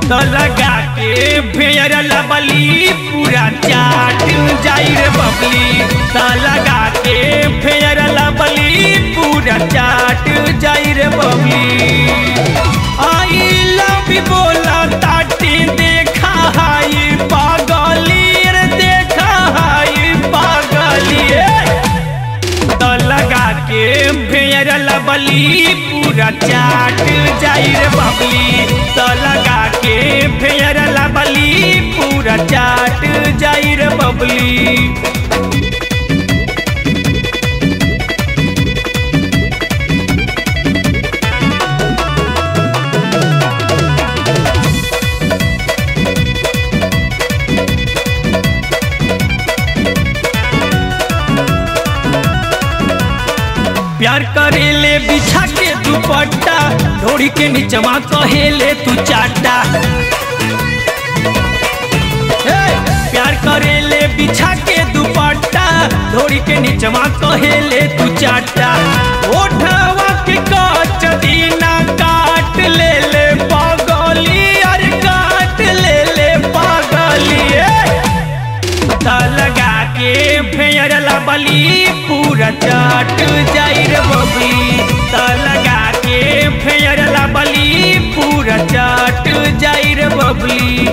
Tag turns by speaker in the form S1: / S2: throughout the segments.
S1: तो लगा के फेयर लवली पूरा चाट जाई रे बबली। तो लगा के फेयर लवली पूरा चाट जाई रे बबली। आई लव यू बोला ताटी देखा हाई पागली रे देखा हाई पागली। तो लगा के फेयर लवली पूरा चाट जाई रे बबली। तो लगा के फेयर लवली पूरा चाट जाई रे बबली। प्यार करेले बिछा के दुपट्टा ढोड़ी के नीचवा कहेले तू चाटा। प्यार करेले बिछा के दुपट्टा ढोड़ी के नीचवा कहेले तू चाटा। ओठवा के कच दीना काट ले ले पागली अरे काट ले ले पागली। तो लगा के फेयर लवली पूरा चाट जाई रे बबली। तो लगा के फेयर लवली पूरा चाट जाई रे बबली।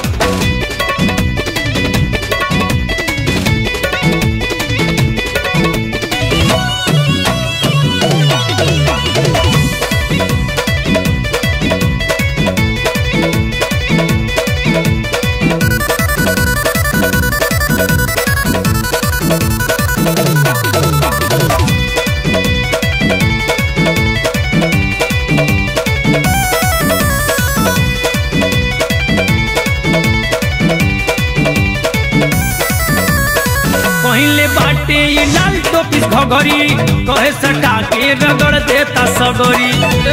S1: पहले बाटे ये लाल टोपी घगरी कहे सटा के रगड़ देता सगरी।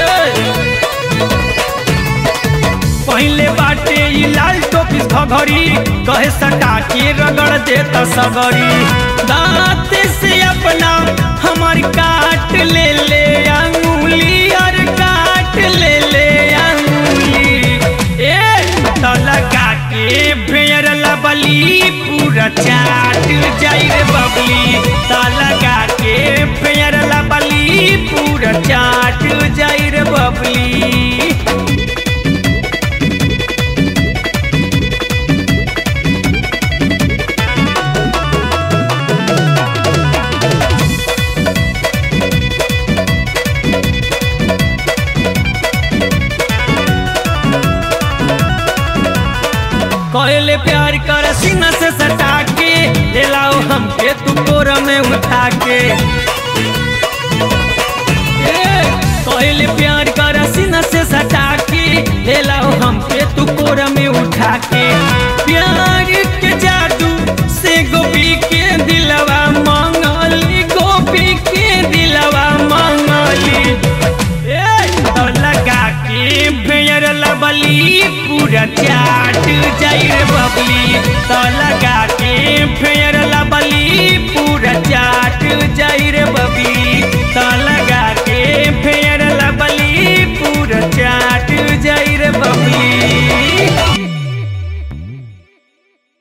S1: पहले बाटे ये लाल टोपी घगरी कहे सटा के रगड़ देता सगरी। दांत से अपना हमार काट ले ले अंगुली और काट ले ले अंगुली। तो लगा के फेयर लवली पूरा चाट जाई रे बबली। तो लगा के फेयर लवली पूरा चाट जाई रे बबली। कहले प्यार कर सीना से सटा के ले लाओ हमके तू कोरा में उठा के। कहले प्यार कर सीना से सटा के ले लाओ हमके तू कोरा में उठा के। प्यार